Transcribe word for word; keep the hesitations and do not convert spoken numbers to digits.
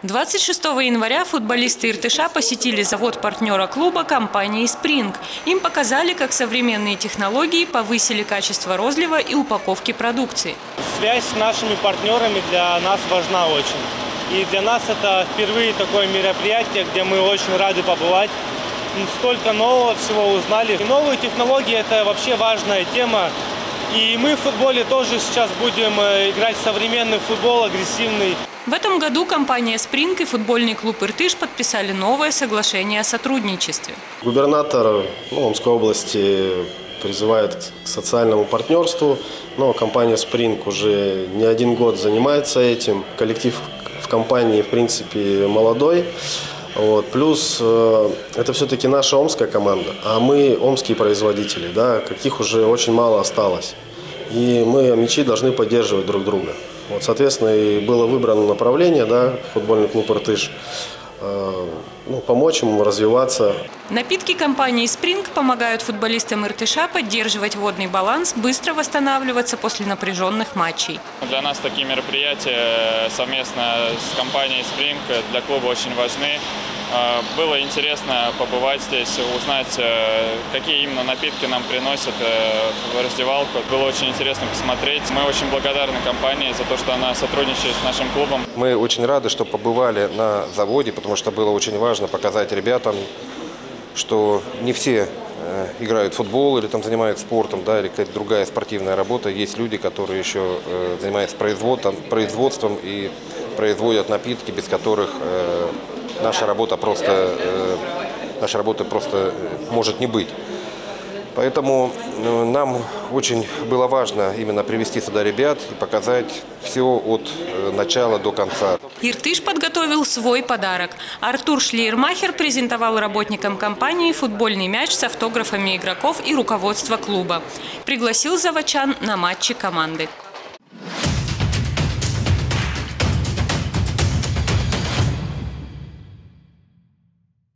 двадцать шестого января футболисты Иртыша посетили завод партнера клуба компании «Спринг». Им показали, как современные технологии повысили качество розлива и упаковки продукции. Связь с нашими партнерами для нас важна очень. И для нас это впервые такое мероприятие, где мы очень рады побывать. Столько нового всего узнали. И новые технологии – это вообще важная тема. И мы в футболе тоже сейчас будем играть в современный футбол, агрессивный. В этом году компания «Спринг» и футбольный клуб «Иртыш» подписали новое соглашение о сотрудничестве. Губернатор ну, Омской области призывает к социальному партнерству, но компания «Спринг» уже не один год занимается этим. Коллектив в компании, в принципе, молодой. Вот. Плюс э, это все-таки наша омская команда, а мы омские производители, да, каких уже очень мало осталось. И мы, омичи, должны поддерживать друг друга. Вот, соответственно, и было выбрано направление, да, футбольный клуб «Иртыш», э, ну, помочь ему развиваться. Напитки компании «Спринг» помогают футболистам Иртыша поддерживать водный баланс, быстро восстанавливаться после напряженных матчей. Для нас такие мероприятия совместно с компанией «Спринг» для клуба очень важны. Было интересно побывать здесь, узнать, какие именно напитки нам приносят в раздевалку. Было очень интересно посмотреть. Мы очень благодарны компании за то, что она сотрудничает с нашим клубом. Мы очень рады, что побывали на заводе, потому что было очень важно показать ребятам, что не все играют в футбол или там занимаются спортом, да, или какая-то другая спортивная работа. Есть люди, которые еще занимаются производством, производством и производят напитки, без которых наша работа просто, наша работа просто может не быть. Поэтому нам очень было важно именно привести сюда ребят и показать все от начала до конца. Иртыш подготовил свой подарок. Артур Шлейермахер презентовал работникам компании футбольный мяч с автографами игроков и руководства клуба. Пригласил заводчан на матчи команды.